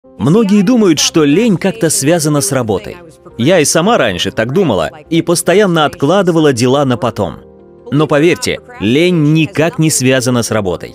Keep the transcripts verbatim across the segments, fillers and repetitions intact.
Многие думают, что лень как-то связана с работой. Я и сама раньше так думала и постоянно откладывала дела на потом. Но поверьте, лень никак не связана с работой.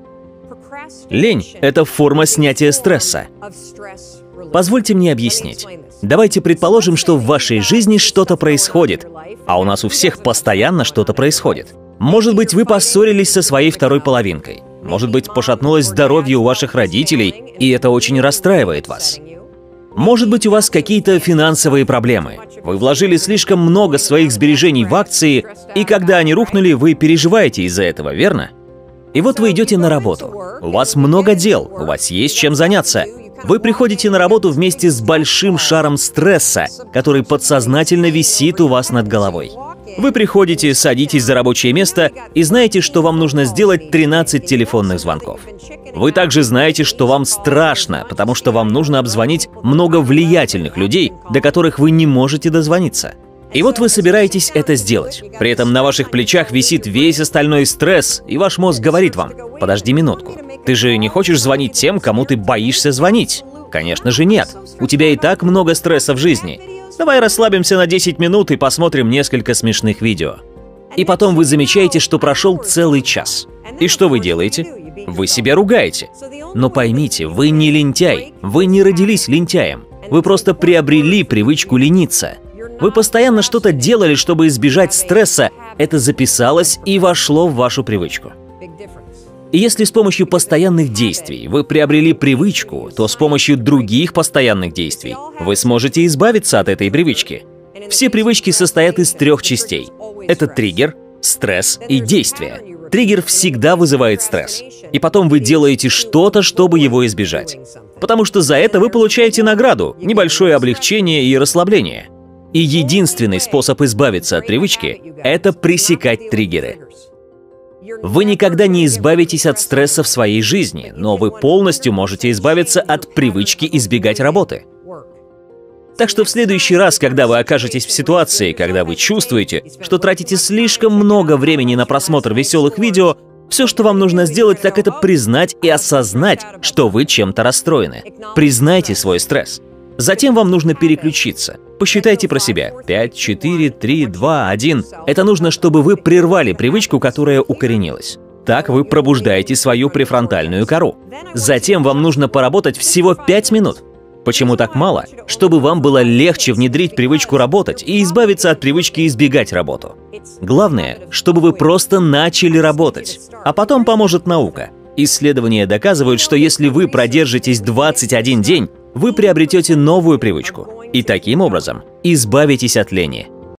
Лень – это форма снятия стресса. Позвольте мне объяснить. Давайте предположим, что в вашей жизни что-то происходит, а у нас у всех постоянно что-то происходит. Может быть, вы поссорились со своей второй половинкой. Может быть, пошатнулось здоровье у ваших родителей, и это очень расстраивает вас. Может быть, у вас какие-то финансовые проблемы. Вы вложили слишком много своих сбережений в акции, и когда они рухнули, вы переживаете из-за этого, верно? И вот вы идете на работу. У вас много дел, у вас есть чем заняться. Вы приходите на работу вместе с большим шаром стресса, который подсознательно висит у вас над головой. Вы приходите, садитесь за рабочее место и знаете, что вам нужно сделать тринадцать телефонных звонков. Вы также знаете, что вам страшно, потому что вам нужно обзвонить много влиятельных людей, до которых вы не можете дозвониться. И вот вы собираетесь это сделать. При этом на ваших плечах висит весь остальной стресс, и ваш мозг говорит вам: «Подожди минутку, ты же не хочешь звонить тем, кому ты боишься звонить?» Конечно же нет. У тебя и так много стресса в жизни. Давай расслабимся на десять минут и посмотрим несколько смешных видео. И потом вы замечаете, что прошел целый час. И что вы делаете? Вы себя ругаете. Но поймите, вы не лентяй, вы не родились лентяем. Вы просто приобрели привычку лениться. Вы постоянно что-то делали, чтобы избежать стресса, это записалось и вошло в вашу привычку. И если с помощью постоянных действий вы приобрели привычку, то с помощью других постоянных действий вы сможете избавиться от этой привычки. Все привычки состоят из трех частей. Это триггер, стресс и действие. Триггер всегда вызывает стресс. И потом вы делаете что-то, чтобы его избежать. Потому что за это вы получаете награду, небольшое облегчение и расслабление. И единственный способ избавиться от привычки – это пресекать триггеры. Вы никогда не избавитесь от стресса в своей жизни, но вы полностью можете избавиться от привычки избегать работы. Так что в следующий раз, когда вы окажетесь в ситуации, когда вы чувствуете, что тратите слишком много времени на просмотр веселых видео, все, что вам нужно сделать, так это признать и осознать, что вы чем-то расстроены. Признайте свой стресс. Затем вам нужно переключиться. Посчитайте про себя. пять, четыре, три, два, один. Это нужно, чтобы вы прервали привычку, которая укоренилась. Так вы пробуждаете свою префронтальную кору. Затем вам нужно поработать всего пять минут. Почему так мало? Чтобы вам было легче внедрить привычку работать и избавиться от привычки избегать работу. Главное, чтобы вы просто начали работать. А потом поможет наука. Исследования доказывают, что если вы продержитесь двадцать один день, вы приобретете новую привычку и таким образом избавитесь от лени.